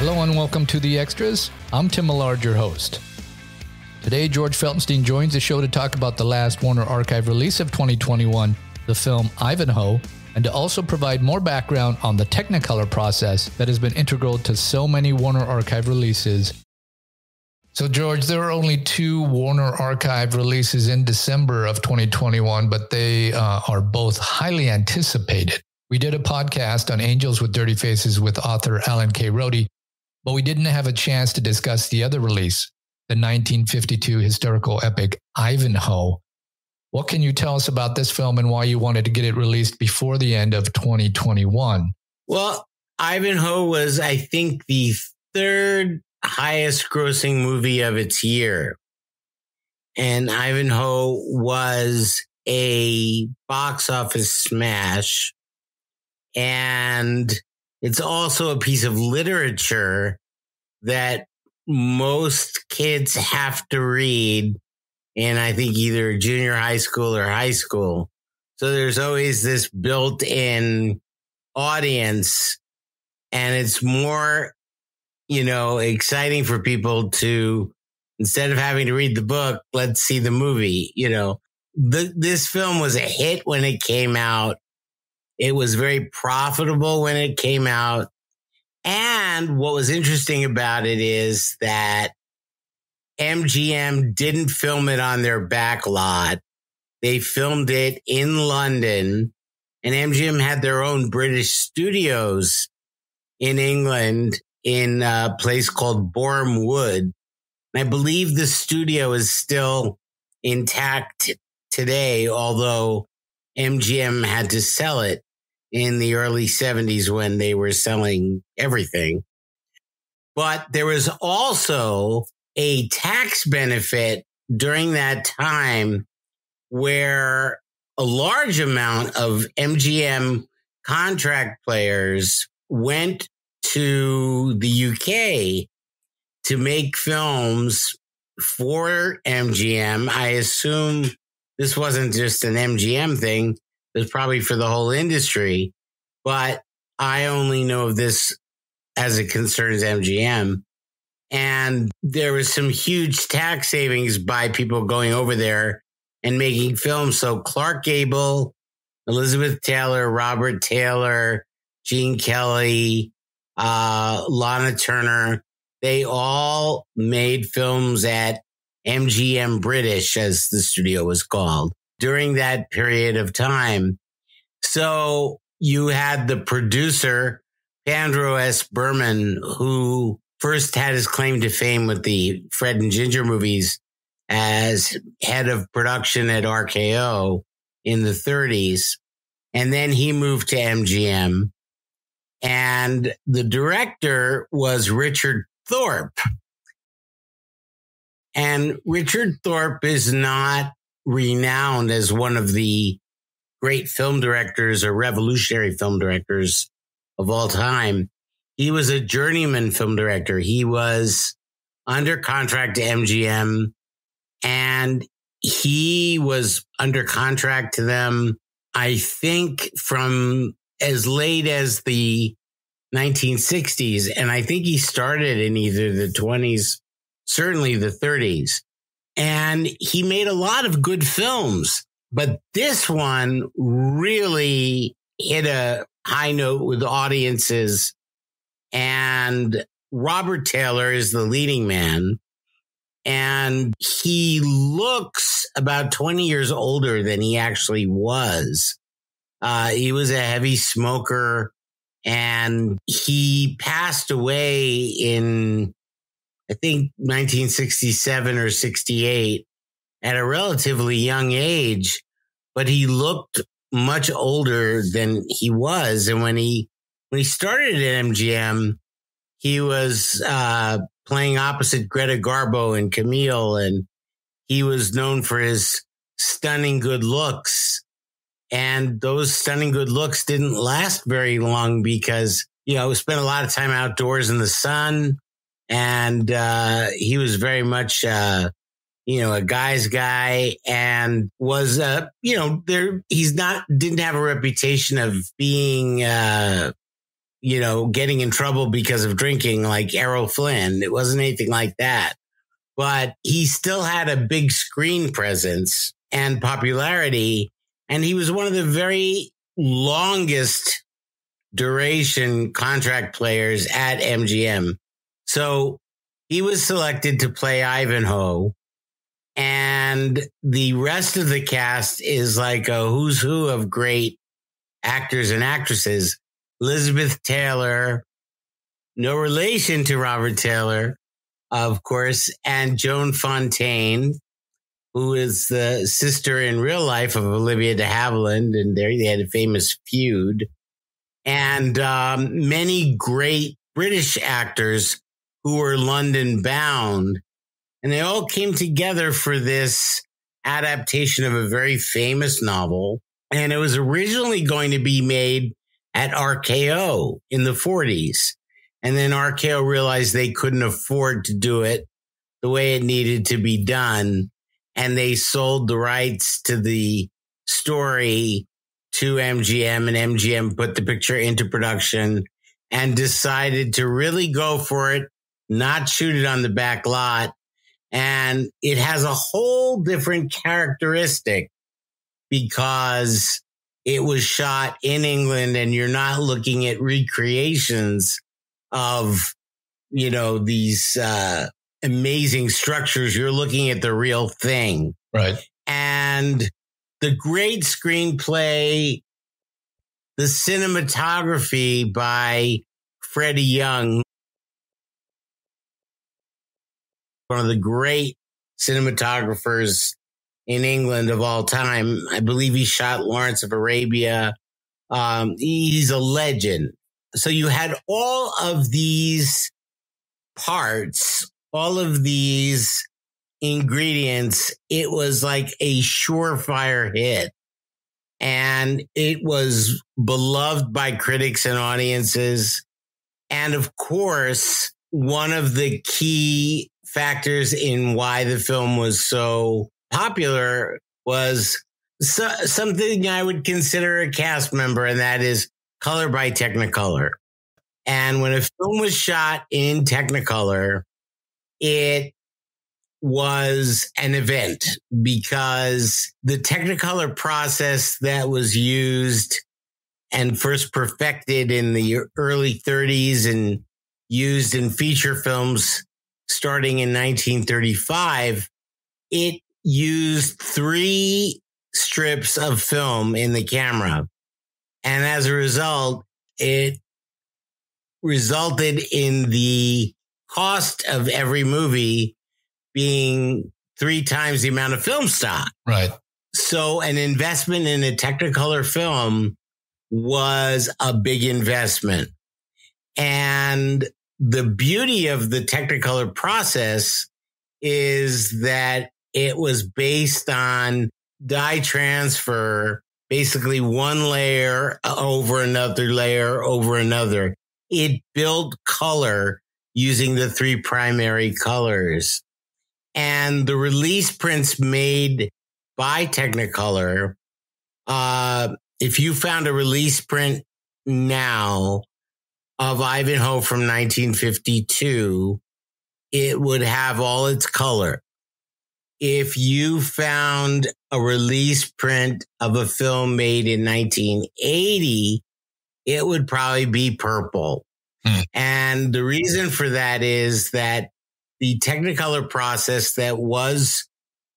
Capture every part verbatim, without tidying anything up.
Hello and welcome to the Extras. I'm Tim Millard, your host. Today, George Feltenstein joins the show to talk about the last Warner Archive release of twenty twenty-one, the film Ivanhoe, and to also provide more background on the Technicolor process that has been integral to so many Warner Archive releases. So, George, there were only two Warner Archive releases in December of twenty twenty-one, but they uh, are both highly anticipated. We did a podcast on Angels with Dirty Faces with author Alan K. Rohde, but we didn't have a chance to discuss the other release, the nineteen fifty-two historical epic Ivanhoe. What can you tell us about this film and why you wanted to get it released before the end of twenty twenty-one? Well, Ivanhoe was, I think, the third highest grossing movie of its year. And Ivanhoe was a box office smash. And it's also a piece of literature that most kids have to read in, I think, either junior high school or high school. So there's always this built-in audience, and it's more, you know, exciting for people to, instead of having to read the book, let's see the movie. You know, the, this film was a hit when it came out. It was very profitable when it came out. And what was interesting about it is that M G M didn't film it on their back lot. They filmed it in London, and M G M had their own British studios in England in a place called Boreham Wood. And I believe the studio is still intact today, although M G M had to sell it in the early seventies when they were selling everything. But there was also a tax benefit during that time where a large amount of M G M contract players went to the U K to make films for M G M. I assume this wasn't just an M G M thing. It was probably for the whole industry, but I only know of this as it concerns M G M. And there was some huge tax savings by people going over there and making films. So Clark Gable, Elizabeth Taylor, Robert Taylor, Gene Kelly, uh, Lana Turner, they all made films at M G M British, as the studio was called, during that period of time. So you had the producer, Pandro S. Berman, who first had his claim to fame with the Fred and Ginger movies as head of production at R K O in the thirties. And then he moved to M G M. And the director was Richard Thorpe. And Richard Thorpe is not renowned as one of the great film directors or revolutionary film directors of all time. He was a journeyman film director. He was under contract to M G M, and he was under contract to them, I think, from as late as the nineteen sixties. And I think he started in either the twenties, certainly the thirties. And he made a lot of good films, but this one really hit a high note with audiences. And Robert Taylor is the leading man, and he looks about twenty years older than he actually was. Uh, he was a heavy smoker, and he passed away in, I think, nineteen sixty-seven or sixty-eight at a relatively young age, but he looked much older than he was. And when he When he started at M G M, he was uh, playing opposite Greta Garbo in Camille, and he was known for his stunning good looks. And those stunning good looks didn't last very long because, you know, he spent a lot of time outdoors in the sun, and uh, he was very much, uh, you know, a guy's guy, and was, uh, you know, there. He's not didn't have a reputation of being. Uh, you know, getting in trouble because of drinking like Errol Flynn. It wasn't anything like that. But he still had a big screen presence and popularity. And he was one of the very longest duration contract players at M G M. So he was selected to play Ivanhoe. And the rest of the cast is like a who's who of great actors and actresses. Elizabeth Taylor, no relation to Robert Taylor, of course, and Joan Fontaine, who is the sister in real life of Olivia de Havilland, and there they had a famous feud. And um, many great British actors who were London bound. And they all came together for this adaptation of a very famous novel. And it was originally going to be made at R K O in the forties. And then R K O realized they couldn't afford to do it the way it needed to be done. And they sold the rights to the story to M G M, and M G M put the picture into production and decided to really go for it, not shoot it on the back lot. And it has a whole different characteristic because it was shot in England, and you're not looking at recreations of, you know, these uh, amazing structures. You're looking at the real thing. Right. And the great screenplay, the cinematography by Freddie Young, one of the great cinematographers in England of all time. I believe he shot Lawrence of Arabia. Um, he's a legend. So you had all of these parts, all of these ingredients. It was like a surefire hit. And it was beloved by critics and audiences. And of course, one of the key factors in why the film was so popular was so, something I would consider a cast member, and that is color by Technicolor. And when a film was shot in Technicolor, it was an event because the Technicolor process that was used and first perfected in the early thirties and used in feature films starting in nineteen thirty-five, it used three strips of film in the camera. And as a result, it resulted in the cost of every movie being three times the amount of film stock. Right. So an investment in a Technicolor film was a big investment. And the beauty of the Technicolor process is that it was based on dye transfer, basically one layer over another layer over another. It built color using the three primary colors. And the release prints made by Technicolor, uh, if you found a release print now of Ivanhoe from nineteen fifty-two, it would have all its color. If you found a release print of a film made in nineteen eighty, it would probably be purple. Hmm. And the reason for that is that the Technicolor process that was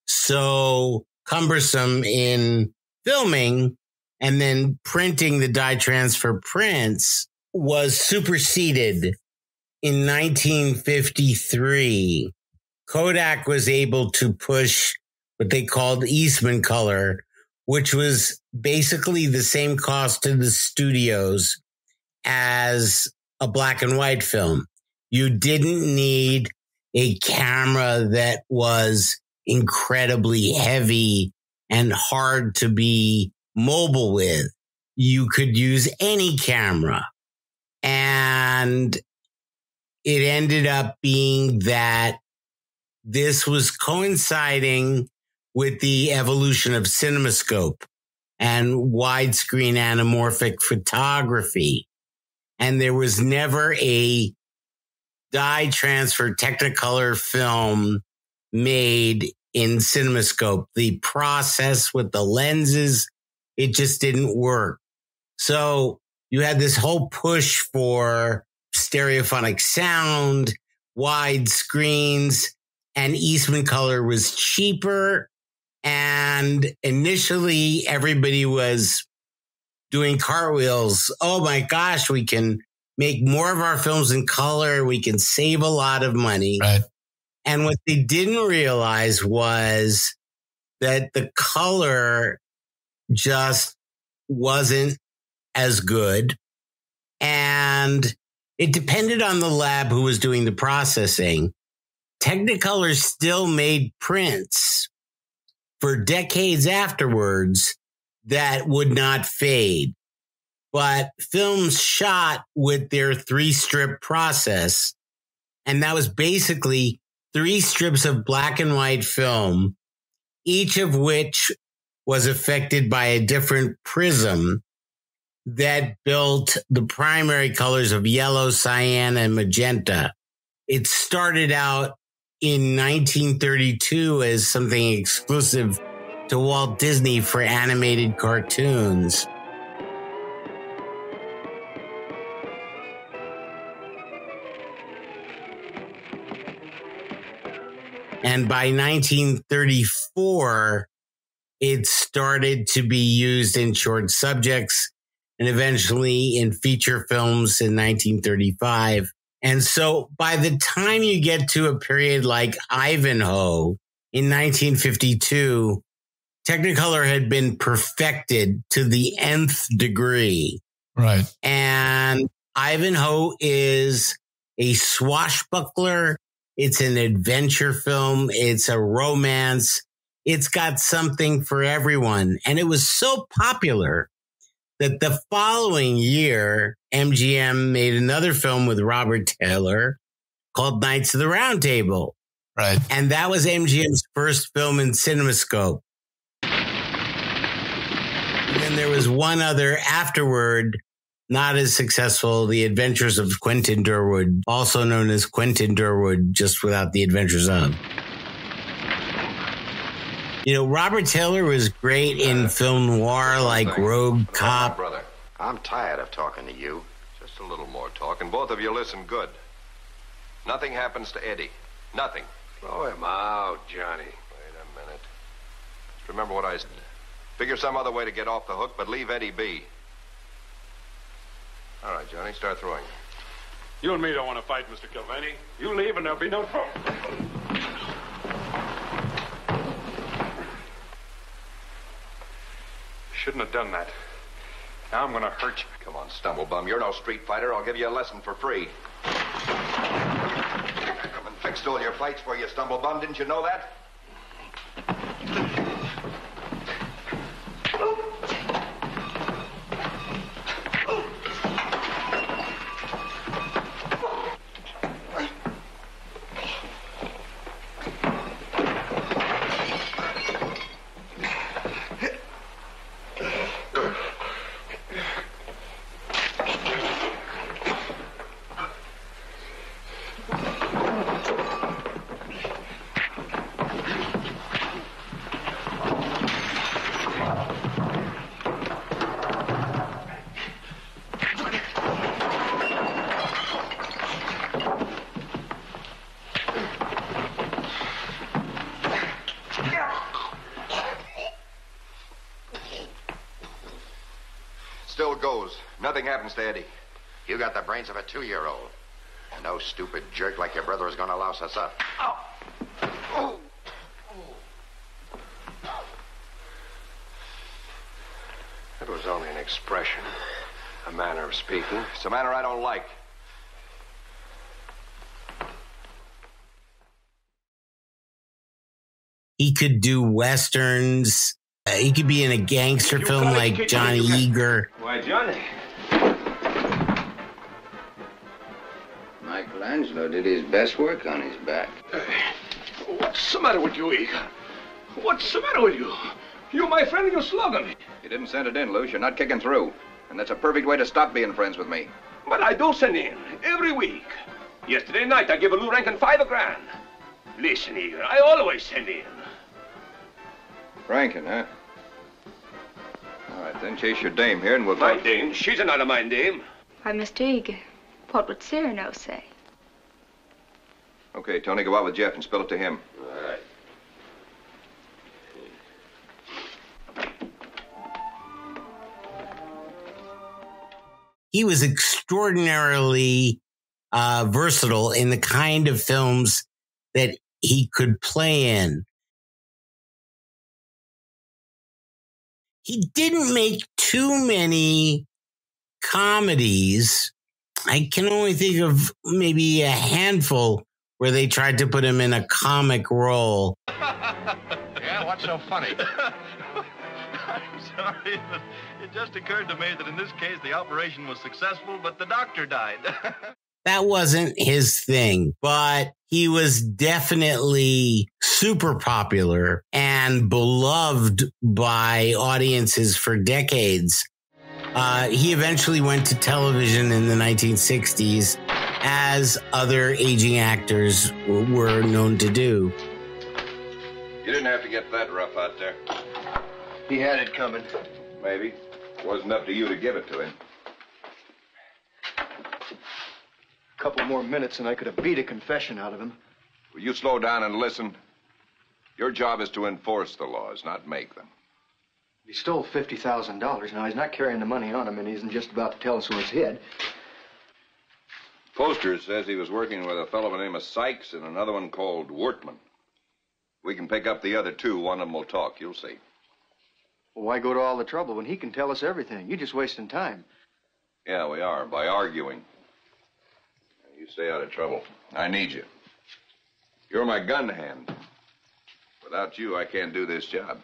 so cumbersome in filming and then printing the dye transfer prints was superseded in nineteen fifty-three. Kodak was able to push what they called Eastman color, which was basically the same cost to the studios as a black and white film. You didn't need a camera that was incredibly heavy and hard to be mobile with. You could use any camera. And it ended up being that this was coinciding with the evolution of CinemaScope and widescreen anamorphic photography. and there was never a dye transfer Technicolor film made in CinemaScope. The process with the lenses, it just didn't work. So you had this whole push for stereophonic sound, wide screens, and Eastman color was cheaper. And initially everybody was doing cartwheels. Oh my gosh, we can make more of our films in color. We can save a lot of money. Right. And what they didn't realize was that the color just wasn't as good. And it depended on the lab who was doing the processing. Technicolor still made prints for decades afterwards that would not fade. But films shot with their three strip process. And that was basically three strips of black and white film, each of which was affected by a different prism that built the primary colors of yellow, cyan, and magenta. It started out in nineteen thirty-two as something exclusive to Walt Disney for animated cartoons. And by nineteen thirty-four, it started to be used in short subjects and eventually in feature films in nineteen thirty-five. And so by the time you get to a period like Ivanhoe in nineteen fifty-two, Technicolor had been perfected to the nth degree. Right. And Ivanhoe is a swashbuckler. It's an adventure film. It's a romance. It's got something for everyone. And it was so popular that the following year, M G M made another film with Robert Taylor called Knights of the Round Table. Right. And that was M G M's first film in CinemaScope. And then there was one other afterward, not as successful, The Adventures of Quentin Durwood, also known as Quentin Durwood, just without the adventures of. You know, Robert Taylor was great in film noir like Rogue Cop. Brother, I'm tired of talking to you. Just a little more talk, and both of you listen good. Nothing happens to Eddie. Nothing. Throw him out, Johnny. Wait a minute. Just remember what I said. Figure some other way to get off the hook, but leave Eddie be. All right, Johnny, start throwing. You and me don't want to fight, Mister Kilvaney. You leave and there'll be no trouble. Shouldn't have done that. Now I'm going to hurt you. Come on, Stumblebum. You're no street fighter. I'll give you a lesson for free. I come and fixed all your fights for you, Stumblebum. Didn't you know that? Still goes. Nothing happens to Eddie. You got the brains of a two-year-old. No stupid jerk like your brother is going to louse us up. Ow. Oh. That was only an expression, a manner of speaking. It's a manner I don't like. He could do westerns. Uh, he could be in a gangster film like Johnny Eager. Why, Johnny? Michelangelo did his best work on his back. Uh, what's the matter with you, Eager? What's the matter with you? You, my friend, you slugging me. You didn't send it in, Luce. You're not kicking through. And that's a perfect way to stop being friends with me. But I do send in every week. Yesterday night, I gave a Lou Rankin five a grand. Listen, Eager, I always send in. Rankin, huh? All right, then chase your dame here and we'll My talk. dame? She's not a mine dame. Why, Mister Eager, what would Cyrano say? Okay, Tony, go out with Jeff and spill it to him. All right. He was extraordinarily uh, versatile in the kind of films that he could play in. He didn't make too many comedies. I can only think of maybe a handful where they tried to put him in a comic role. Yeah, what's so funny? I'm sorry, but it just occurred to me that in this case the operation was successful, but the doctor died. That wasn't his thing, but he was definitely super popular and beloved by audiences for decades. Uh, he eventually went to television in the nineteen sixties, as other aging actors were known to do. You didn't have to get that rough out there. He had it coming. Maybe. Wasn't up to you to give it to him. A couple more minutes and I could have beat a confession out of him. Will you slow down and listen? Your job is to enforce the laws, not make them. He stole fifty thousand dollars. Now, he's not carrying the money on him, and he isn't just about to tell us where it's hid. Poster says he was working with a fellow by the name of Sykes and another one called Wortman. We can pick up the other two. One of them will talk. You'll see. Well, why go to all the trouble when he can tell us everything? You're just wasting time. Yeah, we are, by arguing. You stay out of trouble. I need you. You're my gun hand. Without you, I can't do this job.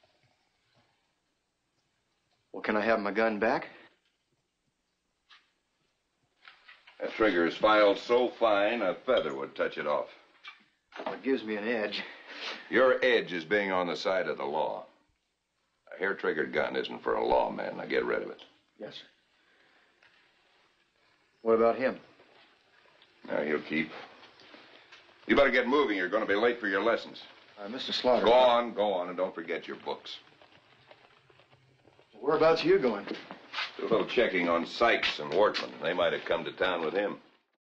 Well, can I have my gun back? That trigger is filed so fine, a feather would touch it off. Well, it gives me an edge. Your edge is being on the side of the law. A hair-triggered gun isn't for a lawman. Now get rid of it. Yes, sir. What about him? Now, he'll keep. You better get moving. You're going to be late for your lessons. Uh, Mister Slaughter. Go on, go on, and don't forget your books. Whereabouts are you going? Do a little checking on Sykes and Wortman. They might have come to town with him.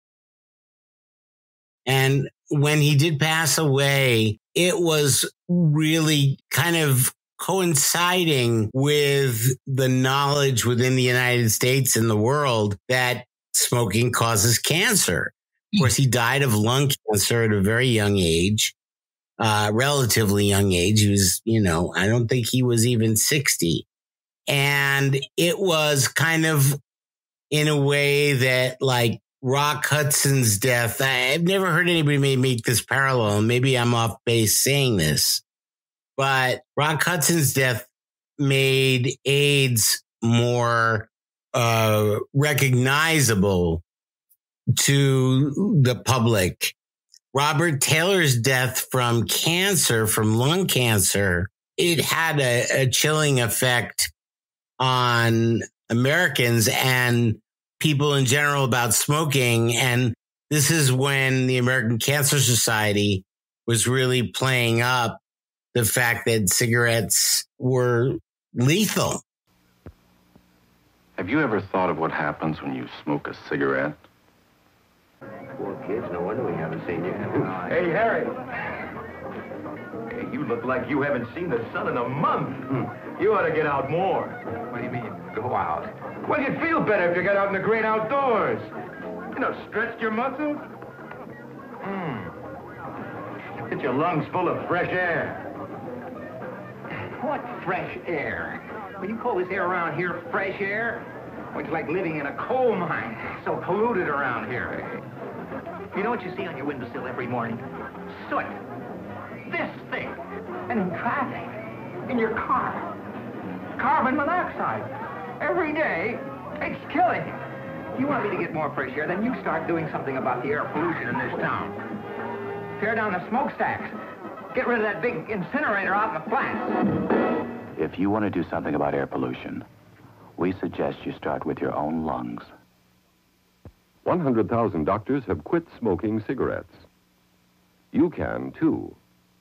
And when he did pass away, it was really kind of coinciding with the knowledge within the United States and the world that smoking causes cancer. Of course, he died of lung cancer at a very young age, uh, relatively young age. He was, you know, I don't think he was even sixty. And it was kind of in a way that, like, Rock Hudson's death, I've never heard anybody make this parallel. Maybe I'm off base saying this, but Rock Hudson's death made AIDS more uh, recognizable to the public. Robert Taylor's death from cancer, from lung cancer, it had a, a chilling effect on Americans and people in general about smoking. And this is when the American Cancer Society was really playing up the fact that cigarettes were lethal. Have you ever thought of what happens when you smoke a cigarette? Poor kids, no wonder we haven't seen you. Hey, Harry. Hey, you look like you haven't seen the sun in a month. Hmm. You ought to get out more. What do you mean, go out? Well, you'd feel better if you got out in the great outdoors. You know, stretched your muscles. Hmm. Get your lungs full of fresh air. What fresh air? When you call this air around here fresh air? Well, it's like living in a coal mine. So polluted around here. You know what you see on your windowsill every morning? Soot. This thing. And in traffic. In your car. Carbon monoxide. Every day, it's killing you. You want me to get more fresh air, then you start doing something about the air pollution in this town. Tear down the smokestacks. Get rid of that big incinerator out in the flats. If you want to do something about air pollution, we suggest you start with your own lungs. one hundred thousand doctors have quit smoking cigarettes. You can, too.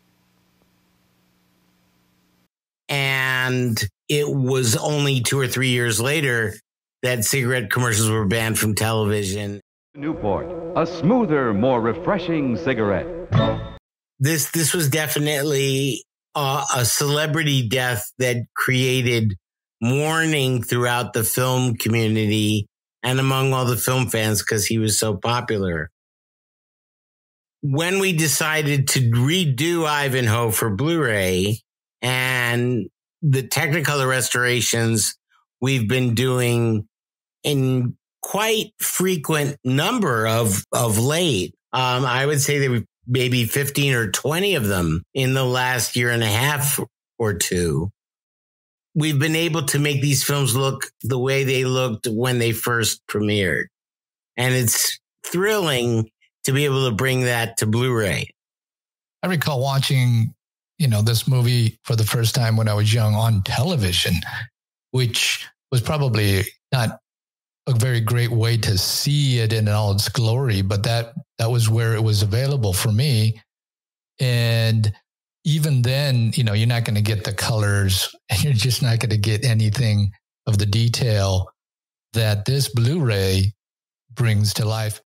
And it was only two or three years later that cigarette commercials were banned from television. Newport, a smoother, more refreshing cigarette. This this was definitely a, a celebrity death that created mourning throughout the film community and among all the film fans because he was so popular. When we decided to redo Ivanhoe for Blu-ray and the Technicolor restorations we've been doing in quite frequent number of, of late, um, I would say there were maybe fifteen or twenty of them in the last year and a half or two. We've been able to make these films look the way they looked when they first premiered. And it's thrilling to be able to bring that to Blu-ray. I recall watching, you know, this movie for the first time when I was young on television, which was probably not a very great way to see it in all its glory, but that, that was where it was available for me. And even then, you know, you're not going to get the colors and you're just not going to get anything of the detail that this Blu-ray brings to life.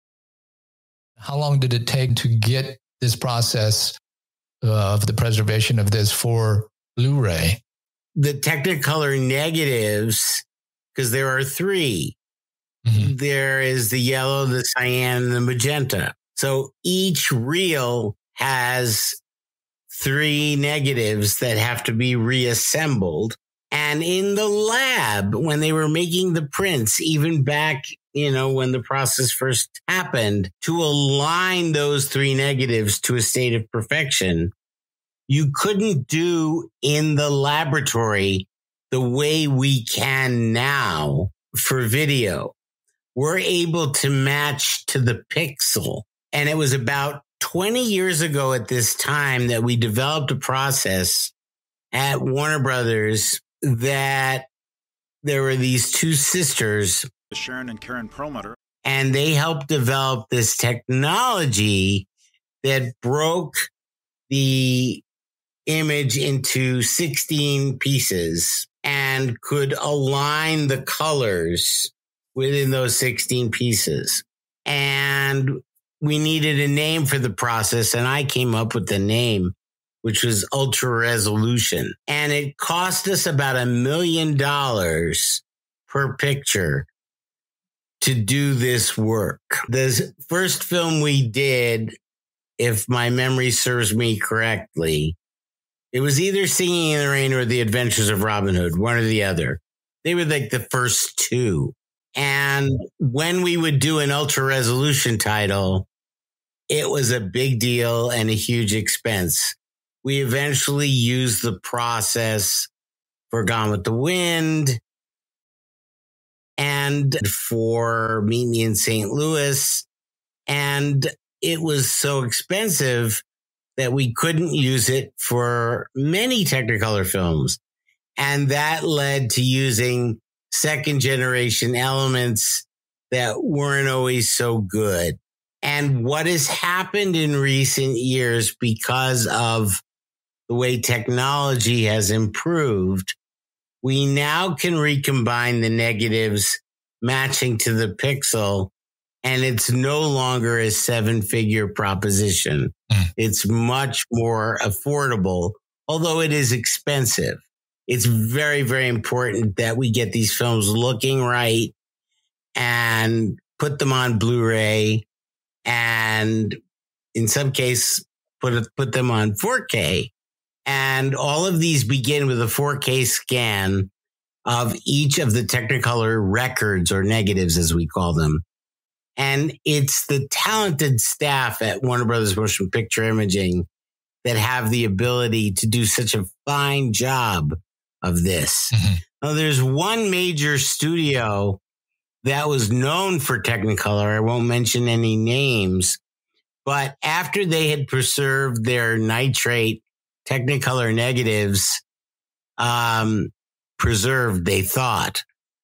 How long did it take to get this process uh, of the preservation of this for Blu-ray? The Technicolor negatives, because there are three. Mm-hmm. There is the yellow, the cyan, and the magenta. So each reel has three negatives that have to be reassembled. And in the lab, when they were making the prints, even back, you know, when the process first happened, to align those three negatives to a state of perfection, you couldn't do in the laboratory the way we can now for video. We're able to match to the pixel. And it was about twenty years ago at this time that we developed a process at Warner Brothers that there were these two sisters, Sharon and Karen Perlmutter, and they helped develop this technology that broke the image into sixteen pieces and could align the colors within those sixteen pieces. And we needed a name for the process, and I came up with the name, which was ultra resolution. And it cost us about a million dollars per picture to do this work. The first film we did, if my memory serves me correctly, it was either Singing in the Rain or The Adventures of Robin Hood, one or the other. They were like the first two. And when we would do an ultra resolution title, it was a big deal and a huge expense. We eventually used the process for Gone with the Wind and for Meet Me in Saint Louis. And it was so expensive that we couldn't use it for many Technicolor films. And that led to using second generation elements that weren't always so good. And what has happened in recent years because of the way technology has improved, we now can recombine the negatives matching to the pixel, and it's no longer a seven-figure proposition. Mm. It's much more affordable, although it is expensive. It's very, very important that we get these films looking right and put them on Blu-ray, and in some cases, put put them on four K. And all of these begin with a four K scan of each of the Technicolor records, or negatives as we call them. And it's the talented staff at Warner Brothers Motion Picture Imaging that have the ability to do such a fine job of this. Mm-hmm. Now, there's one major studio that was known for Technicolor. I won't mention any names, but after they had preserved their nitrate Technicolor negatives, um, preserved, they thought,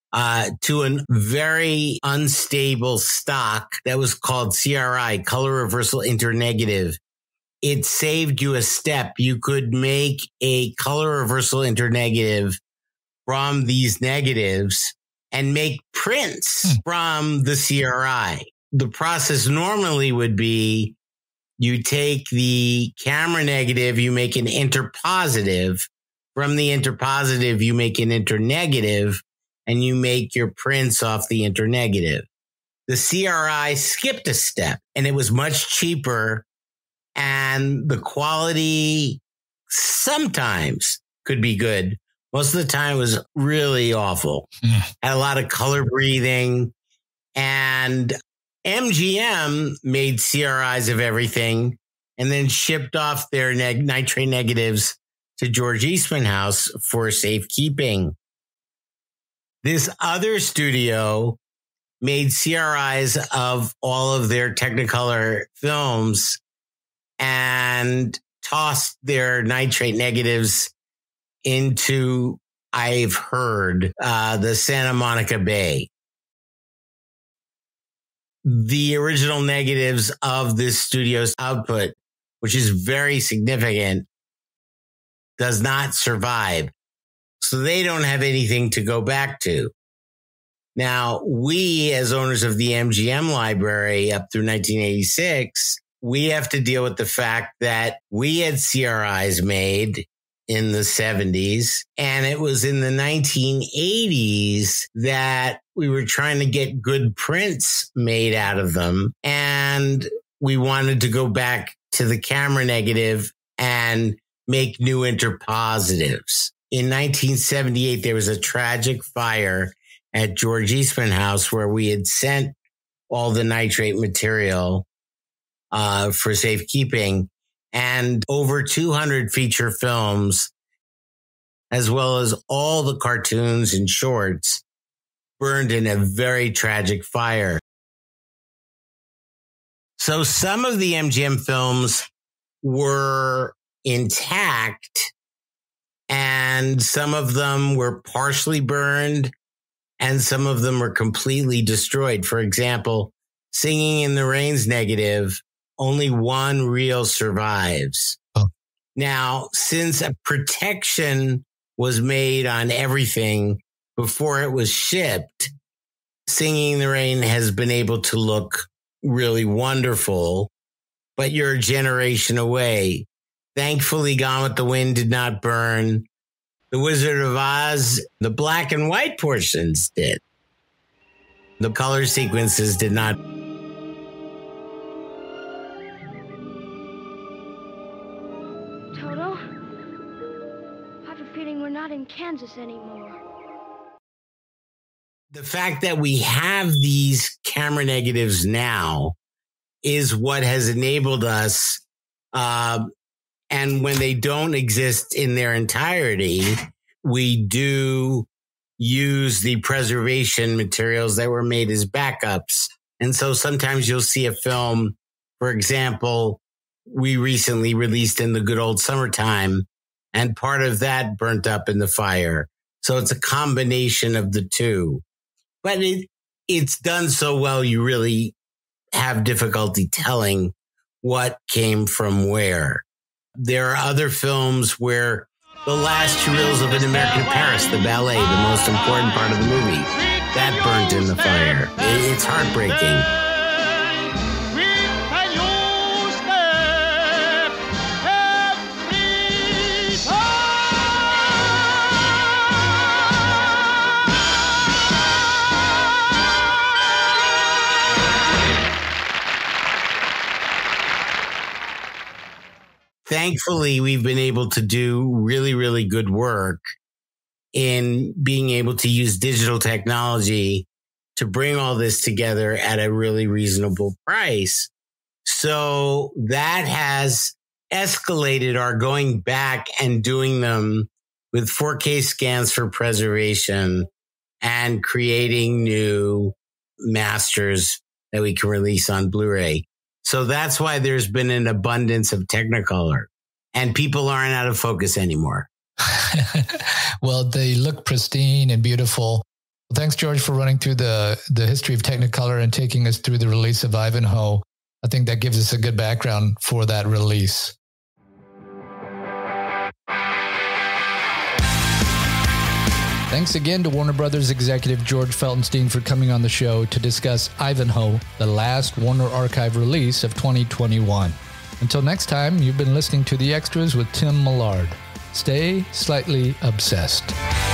uh, to a very unstable stock that was called C R I, color reversal internegative. It saved you a step. You could make a color reversal internegative from these negatives and make prints hmm. from the C R I. The process normally would be you take the camera negative, you make an interpositive. From the interpositive, you make an internegative, and you make your prints off the internegative. The C R I skipped a step, and it was much cheaper, and the quality sometimes could be good. Most of the time it was really awful. Mm. Had a lot of color breathing, and M G M made C R Is of everything and then shipped off their neg- nitrate negatives to George Eastman House for safekeeping. This other studio made C R Is of all of their Technicolor films and tossed their nitrate negatives into, I've heard, uh, the Santa Monica Bay. The original negatives of this studio's output, which is very significant, does not survive. So they don't have anything to go back to. Now, we, as owners of the M G M library up through nineteen eighty-six, we have to deal with the fact that we had C R Is made in the seventies, and it was in the nineteen eighties that we were trying to get good prints made out of them. And we wanted to go back to the camera negative and make new interpositives. In nineteen seventy-eight, there was a tragic fire at George Eastman House where we had sent all the nitrate material uh, for safekeeping, and over two hundred feature films, as well as all the cartoons and shorts, burned in a very tragic fire. So some of the M G M films were intact, and some of them were partially burned, and some of them were completely destroyed. For example, Singing in the Rain's negative, only one reel survives. Oh. Now, since a protection was made on everything before it was shipped, Singing in the Rain has been able to look really wonderful, but you're a generation away. Thankfully, Gone with the Wind did not burn. The Wizard of Oz, the black and white portions did. The color sequences did not. Toto, I have a feeling we're not in Kansas anymore. The fact that we have these camera negatives now is what has enabled us. Uh, and when they don't exist in their entirety, we do use the preservation materials that were made as backups. And so sometimes you'll see a film, for example, we recently released In the Good Old Summertime, and part of that burnt up in the fire. So it's a combination of the two. But it, it's done so well, you really have difficulty telling what came from where. There are other films where The Last Two Reels of An American in Paris, the ballet, the most important part of the movie, that burnt in the fire. It's heartbreaking. Thankfully, we've been able to do really, really good work in being able to use digital technology to bring all this together at a really reasonable price. So that has escalated our going back and doing them with four K scans for preservation and creating new masters that we can release on Blu-ray. So that's why there's been an abundance of Technicolor, and people aren't out of focus anymore. Well, they look pristine and beautiful. Well, thanks, George, for running through the, the history of Technicolor and taking us through the release of Ivanhoe. I think that gives us a good background for that release. Thanks again to Warner Brothers executive George Feltenstein for coming on the show to discuss Ivanhoe, the last Warner Archive release of twenty twenty-one. Until next time, you've been listening to The Extras with Tim Millard. Stay slightly obsessed.